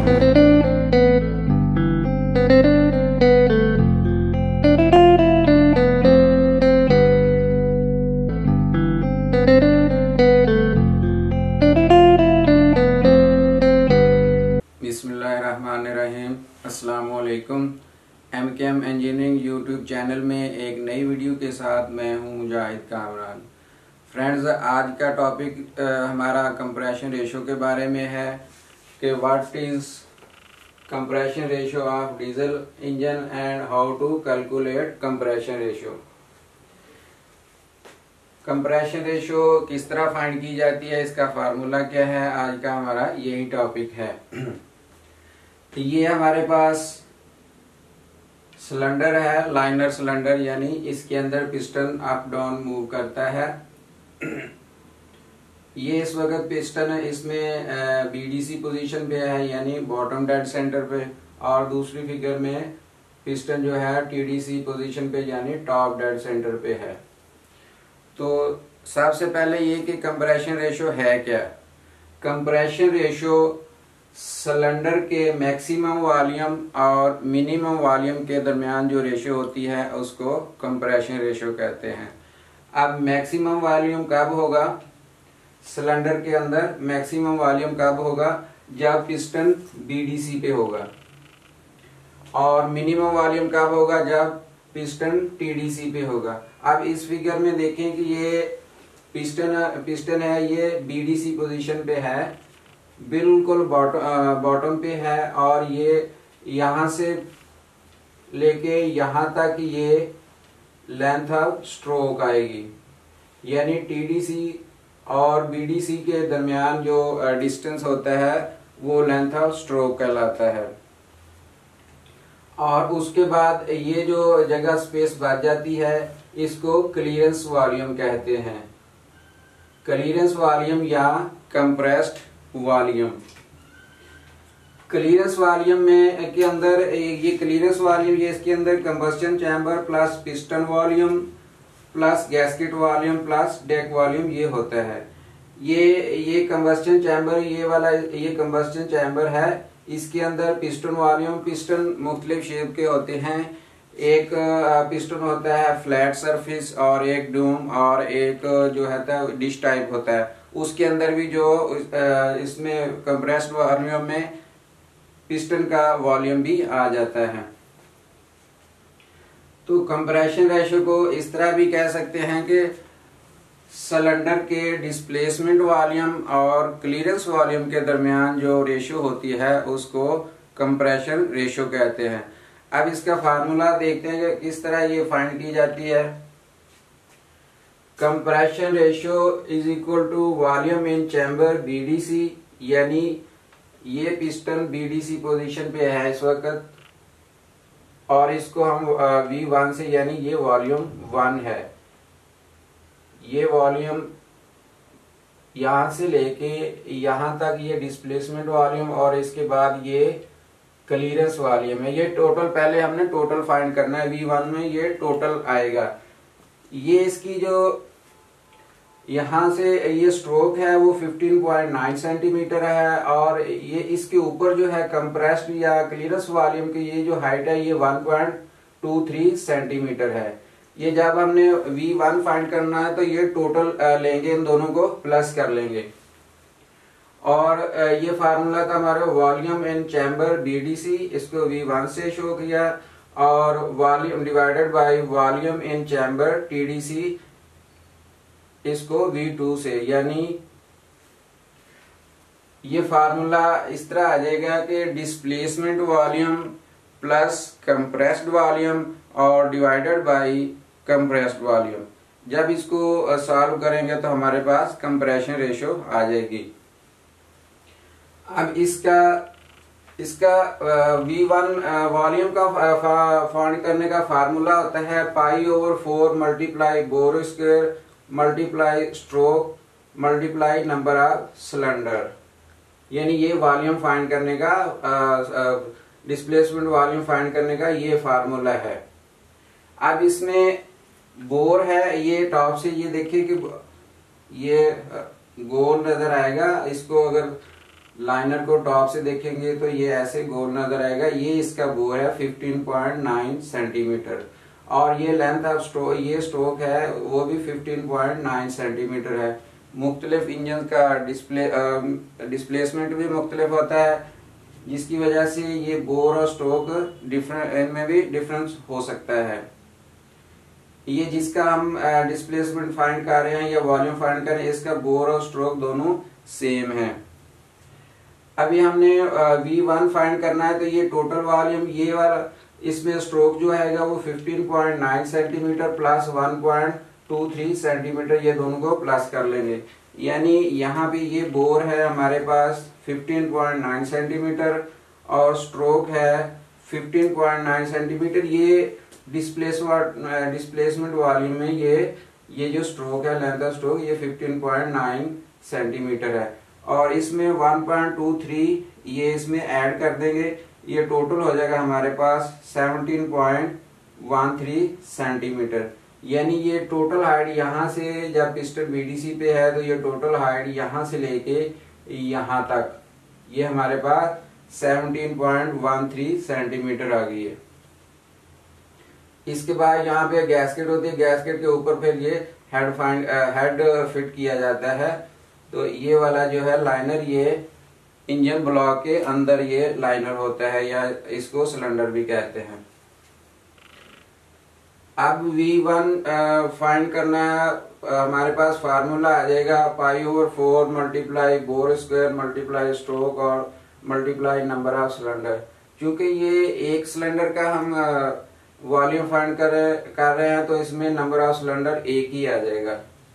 बिस्मिल्लाहिर्रहमानिर्रहीम। अस्सलाम वालेकुम। MKM इंजीनियरिंग यूट्यूब चैनल में एक नई वीडियो के साथ मैं हूं मुजाहिद कामरान। फ्रेंड्स, आज का टॉपिक हमारा कंप्रेशन रेशो के बारे में है कि what is compression ratio of diesel engine and how to calculate compression ratio. Compression ratio किस तरह फाइंड की जाती है, इसका फार्मूला क्या है, आज का हमारा यही टॉपिक है। तो ये हमारे पास सिलेंडर है, लाइनर सिलेंडर, यानी इसके अंदर पिस्टन अप डाउन मूव करता है। ये इस वक्त पिस्टन है, इसमें बीडीसी पोजीशन पे है, यानी बॉटम डेड सेंटर पे, और दूसरी फिगर में पिस्टन जो है टीडीसी पोजीशन पे, यानी टॉप डेड सेंटर पे है। तो सबसे पहले ये कि कंप्रेशन रेशो है क्या। कंप्रेशन रेशो सिलेंडर के मैक्सिमम वॉल्यूम और मिनिमम वॉल्यूम के दरमियान जो रेशो होती है उसको कंप्रेशन रेशो कहते हैं। अब मैक्सिमम वॉल्यूम कब होगा, सिलेंडर के अंदर मैक्सिमम वॉल्यूम कब होगा, जब पिस्टन बीडीसी पे होगा, और मिनिमम वॉल्यूम कब होगा, जब पिस्टन टीडीसी पे होगा। अब इस फिगर में देखें कि ये पिस्टन है, ये बीडीसी पोजीशन पे है, बिल्कुल बॉटम पे है, और ये यहां से लेके यहां तक ये लेंथ ऑफ स्ट्रोक आएगी, यानी टीडीसी और बीडीसी के दरमियान जो डिस्टेंस होता है वो लेंथ ऑफ स्ट्रोक कहलाता है। और उसके बाद ये जो जगह स्पेस बच जाती है इसको क्लियरेंस वॉल्यूम कहते हैं। क्लियरेंस वॉल्यूम या कंप्रेस्ड वॉल्यूम। क्लियरेंस वॉल्यूम में के अंदर ये क्लियरेंस वॉल्यूम, ये इसके अंदर combustion chamber plus piston volume plus gasket volume plus deck volume ये होता है। ये कंबस्टन चैम्बर, ये वाला ये कंबस्टन चैम्बर है, इसके अंदर पिस्टन वॉल्यूम, पिस्टन मुख्तलिफ शेप के होते हैं। एक पिस्टन होता है फ्लैट सरफेस, और एक डूम, और एक जो है डिश टाइप होता है। उसके अंदर भी जो इसमें कंप्रेस्ड वॉल्यूम में पिस्टन का वॉल्यूम भी आ जाता है। तो कंप्रेशन रेशो को इस तरह भी कह सकते हैं कि सिलेंडर के डिस्प्लेसमेंट वॉल्यूम और क्लियरेंस वॉल्यूम के दरमियान जो रेशो होती है उसको कंप्रेशन रेशो कहते हैं। अब इसका फार्मूला देखते हैं कि किस तरह ये फाइंड की जाती है। Compression ratio is equal to volume in chamber BDC, यानी ये पिस्टन बीडीसी पोजीशन पे है इस वक्त, और इसको हम V1 से, यानी ये वॉल्यूम 1 है, ये वॉल्यूम यहां से लेके यहां तक ये डिस्प्लेसमेंट वॉल्यूम, और इसके बाद ये क्लियरेंस वॉल्यूम है। ये टोटल पहले हमने टोटल फाइंड करना है, V1 में ये टोटल आएगा। ये इसकी जो यहां से ये स्ट्रोक है वो 15.9 सेंटीमीटर है, और ये इसके ऊपर जो है कंप्रेस्ड या क्लियरेंस वॉल्यूम की ये जो हाइट है ये 1.23 सेंटीमीटर है। ये जब हमने V1 फाइंड करना है तो ये टोटल लेंगे, इन दोनों को प्लस कर लेंगे, और ये फार्मूला था हमारा वॉल्यूम इन चैम्बर बीडीसी, इसको V1 से शो किया, और volume divided by volume in chamber TDC, इसको V2 से, यानी ये फार्मूला इस तरह आ जाएगा कि displacement volume plus compressed volume और डिवाइडेड बाय कंप्रेस्ड वॉल्यूम। जब इसको सॉल्व करेंगे तो हमारे पास कंप्रेशन रेशो आ जाएगी। अब इसका V1 वॉल्यूम का फाइंड करने का फार्मूला होता है π/4 multiply bore square multiply stroke multiply number of cylinder, यानी ये वॉल्यूम फाइंड करने का, डिस्प्लेसमेंट वॉल्यूम फाइंड करने का ये फार्मूला है। अब इसमें बोर है, ये टॉप से ये देखिए कि ये गोल नजर आएगा, इसको अगर लाइनर को टॉप से देखेंगे तो ये ऐसे गोल नजर आएगा। ये इसका बोर है 15.9 सेंटीमीटर और ये लेंथ ऑफ स्ट्रोक, ये स्ट्रोक है वो भी 15.9 सेंटीमीटर है। मुख्तलिफ इंजन का डिस्प्लेसमेंट भी मुख्तलिफ होता है, जिसकी वजह से ये बोर और स्ट्रोक डिफरेंट में भी डिफरेंस हो सकता है। ये जिसका हम डिस्प्लेसमेंट फाइंड कर रहे हैं या वॉल्यूम फाइंड कर रहे हैं, इसका बोर और स्ट्रोक दोनों सेम है। अभी हमने V1 फाइंड करना है, तो ये टोटल वॉल्यूम ये वाला, इसमें स्ट्रोक जो है वो 15.9 सेंटीमीटर प्लस 1.23 सेंटीमीटर, ये दोनों को प्लस कर लेंगे। यानी यहाँ पे ये बोर है हमारे पास 15.9 सेंटीमीटर और स्ट्रोक है 15.9 सेंटीमीटर। ये डिस्प्लेसमेंट वॉल्यूम में ये जो स्ट्रोक है, लेंथ ऑफ स्ट्रोक, ये 15.9 सेंटीमीटर है और इसमें 1.23 ये इसमें ऐड कर देंगे, ये टोटल हो जाएगा हमारे पास 17.13 सेंटीमीटर। यानी ये टोटल हाइट यहाँ से, जब पिस्टन बीडीसी पे है तो ये टोटल हाइट यहाँ से लेके यहाँ तक ये हमारे पास 17.13 सेंटीमीटर आ गई है। इसके बाद यहाँ पे गैस्केट होती है, गैस्केट के ऊपर फिर ये हेड फिट किया जाता है। तो ये वाला जो है लाइनर, ये इंजन ब्लॉक के अंदर ये लाइनर होता है या इसको सिलेंडर भी कहते हैं। अब V1 फाइंड करना है, हमारे पास फार्मूला आ जाएगा π/4 multiply bore square multiply stroke और मल्टीप्लाई नंबर ऑफ सिलेंडर। क्योंकि ये एक सिलेंडर का हम वॉल्यूम फाइंड कर रहे हैं, तो इसमें नंबर ऑफ सिलेंडर एक ही आ जाएगा।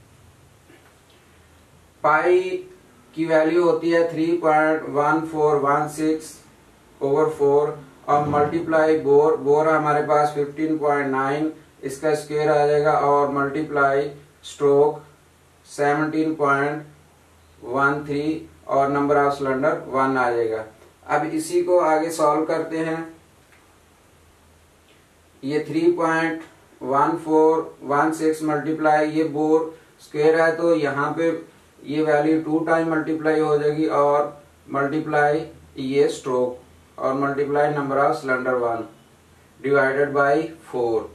पाई की वैल्यू होती है 3.1416/4 और मल्टीप्लाई बोर हमारे पास 15.9, इसका स्क्वायर आ जाएगा और मल्टीप्लाई स्ट्रोक 17.13 और नंबर ऑफ सिलेंडर 1 आ जाएगा। अब इसी को आगे सॉल्व करते हैं। ये 3.1416 मल्टीप्लाई ये बोर स्क्वायर है, तो यहाँ पे ये वैल्यू 2 टाइम मल्टीप्लाई हो जाएगी और मल्टीप्लाई ये स्ट्रोक और multiply number of cylinder 1 divided by 4।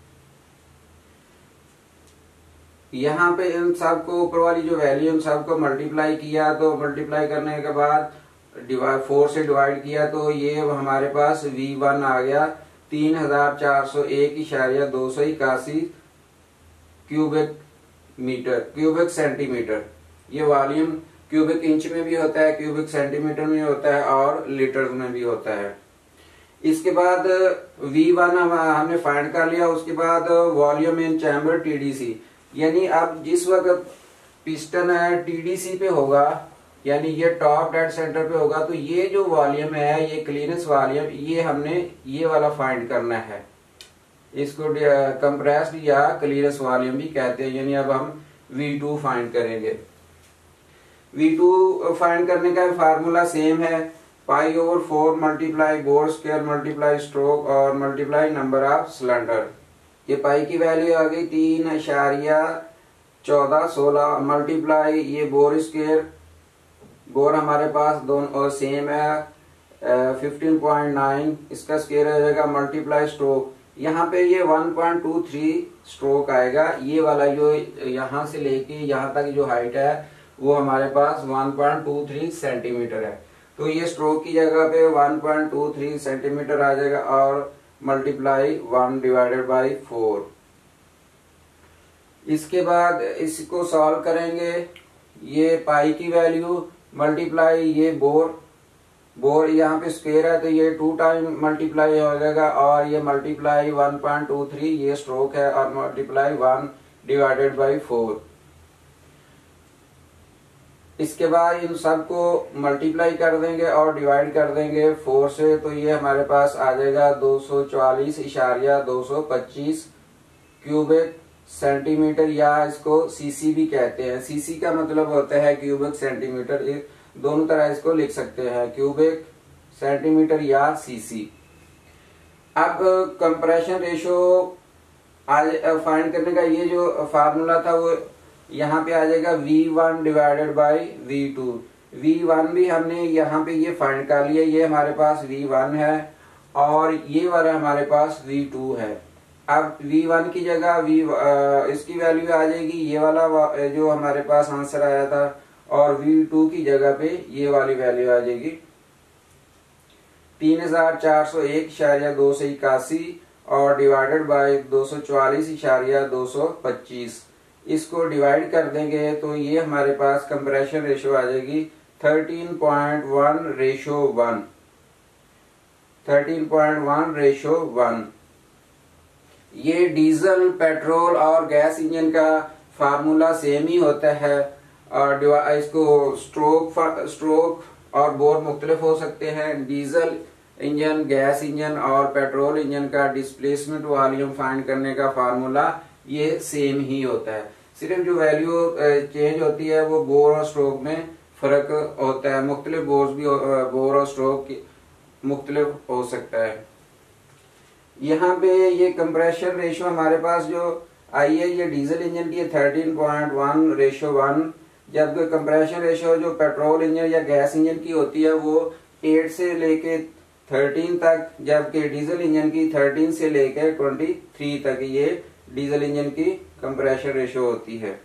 यहाँ पे इन सबको ऊपर वाली जो वैल्यू इन सबको मल्टीप्लाई किया, तो मल्टीप्लाई करने के बाद 4 से डिवाइड किया, तो ये हमारे पास V1 आ गया 3401.281 क्यूबिक सेंटीमीटर। ये वॉल्यूम क्यूबिक इंच में भी होता है, क्यूबिक सेंटीमीटर में होता है और लीटर में भी होता है। इसके बाद V1 हमने फाइंड कर लिया। उसके बाद वॉल्यूम इन चैम्बर TDC, यानी अब जिस वक्त पिस्टन है TDC पे होगा, यानी ये टॉप डेड सेंटर पे होगा, तो ये जो वॉल्यूम है, ये क्लीनेस वॉल्यूम, ये हमने ये वाला फाइंड करना है। इसको कंप्रेस्ड या क्लीनेस वॉल्यूम भी कहते हैं। यानी अब हम V2 फाइंड करेंगे। V2 फाइंड करने का फार्मूला सेम है, π/4 multiply bore square multiply stroke और मल्टीप्लाई नंबर ऑफ सिलेंडर। ये पाई की वैल्यू आ गई 3.1416 मल्टीप्लाई ये बोर स्क्वायर, बोर हमारे पास दोनों सेम है 15.9, इसका स्क्वायर आ जाएगा मल्टीप्लाई स्ट्रोक। यहाँ पे ये 1.23 स्ट्रोक आएगा। ये वाला जो यहाँ से लेके यहाँ तक जो हाइट है वो हमारे पास 1.23 सेंटीमीटर है। तो ये स्ट्रोक की जगह पे 1.23 सेंटीमीटर आ जाएगा और मल्टीप्लाई 1 डिवाइडेड बाई 4। इसके बाद इसको सॉल्व करेंगे। ये पाई की वैल्यू मल्टीप्लाई ये बोर यहाँ पे स्क्वायर है, तो ये 2 टाइम मल्टीप्लाई हो जाएगा और ये मल्टीप्लाई 1.23 ये स्ट्रोक है और मल्टीप्लाई 1 डिवाइडेड बाई 4। इसके बाद इन सबको मल्टीप्लाई कर देंगे और डिवाइड कर देंगे 4 से, तो ये हमारे पास आ जाएगा 244.225 क्यूबिक सेंटीमीटर, या इसको सीसी भी कहते हैं। सीसी का मतलब होता है क्यूबिक सेंटीमीटर, दोनों तरह इसको लिख सकते हैं, क्यूबिक सेंटीमीटर या सीसी। अब कंप्रेशन रेशो फाइंड करने का ये जो फार्मूला था वो यहाँ पे आ जाएगा V1 divided by V2। V1 भी हमने यहाँ पे ये फाइंड कर लिया, ये हमारे पास V1 है और ये वाला हमारे पास V2 है। अब V1 की जगह इसकी वैल्यू आ जाएगी ये वाला जो हमारे पास आंसर आया था, और V2 की जगह पे ये वाली वैल्यू आ जाएगी 3401.281 और डिवाइडेड बाय 244.225। इसको डिवाइड कर देंगे तो ये हमारे पास कंप्रेशन रेशो आ जाएगी 13.1:1। 13.1:1। ये डीजल, पेट्रोल और गैस इंजन का फार्मूला सेम ही होता है, और इसको स्ट्रोक और बोर मुख्तलिफ हो सकते हैं। डीजल इंजन, गैस इंजन और पेट्रोल इंजन का डिस्प्लेसमेंट वॉल्यूम फाइंड करने का फार्मूला ये सेम ही होता है, सिर्फ जो वैल्यू चेंज होती है वो बोर और स्ट्रोक में फर्क होता है। मुख्तलिफ बोर और स्ट्रोक मुख्तलिफ हो सकता है। यहाँ पे ये कंप्रेशन रेशो हमारे पास जो आई है ये डीजल इंजन की 13.1:1। जब कंप्रेशन रेशो जो पेट्रोल इंजन या गैस इंजन की होती है वो 8 से लेके 13 तक, जबकि डीजल इंजन की 13 से लेकर 23 तक ये डीजल इंजन की कंप्रेशन रेशो होती है।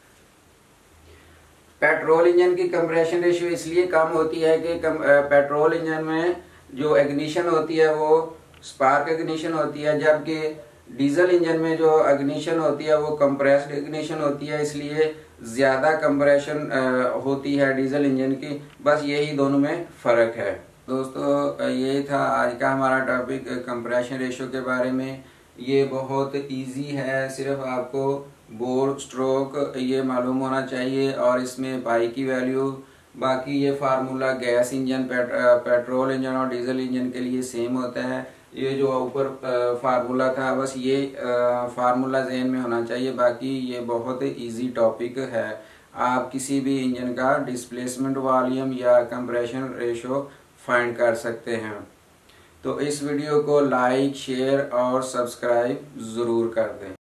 पेट्रोल इंजन की कंप्रेशन रेशो इसलिए कम होती है कि पेट्रोल इंजन में जो इग्निशन होती है वो स्पार्क इग्निशन होती है, जबकि डीजल इंजन में जो इग्निशन होती है वो कंप्रेस्ड इग्निशन होती है, इसलिए ज्यादा कंप्रेशन होती है डीजल इंजन की। बस यही दोनों में फर्क है। दोस्तों यही था आज का हमारा टॉपिक कंप्रेशन रेशो के बारे में। ये बहुत इजी है, सिर्फ आपको बोर, स्ट्रोक ये मालूम होना चाहिए और इसमें पाई की वैल्यू। बाकी ये formula gas engine, petrol engine और डीजल इंजन के लिए सेम होता है। ये जो ऊपर फार्मूला था बस ये फार्मूला ज़हन में होना चाहिए। बाकी ये बहुत इजी टॉपिक है। आप किसी भी इंजन का डिस्प्लेसमेंट वॉल्यूम या कंप्रेशन रेशो फाइंड कर सकते हैं। तो इस वीडियो को लाइक, शेयर और सब्सक्राइब ज़रूर कर दें।